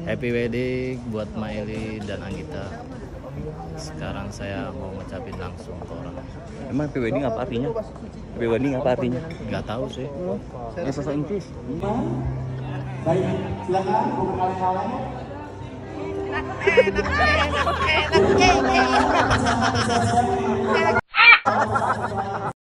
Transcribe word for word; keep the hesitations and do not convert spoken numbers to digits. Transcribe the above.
Happy wedding buat Maili dan Anggita. Sekarang saya mau ngucapin langsung ke orang. Emang happy wedding apa artinya? Happy wedding apa artinya? Nggak tahu sih. Yang bahasa Inggris. Baik, silakan bukan kaleng-kaleng. Enak, enak, enak, enak, enak, enak, enak,